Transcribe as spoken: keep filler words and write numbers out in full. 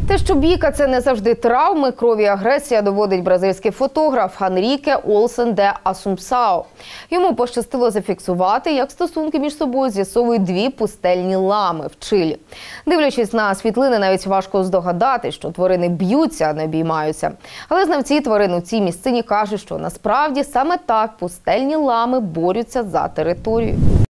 Те, що бійка – це не завжди травми, крові і агресія, доводить бразильський фотограф Анріке Олсен де Асумпсао. Йому пощастило зафіксувати, як стосунки між собою з'ясовують дві пустельні лами в Чилі. Дивлячись на світлини, навіть важко здогадати, що тварини б'ються, а не обіймаються. Але знавці тварин у цій місцині кажуть, що насправді саме так пустельні лами борються за територію.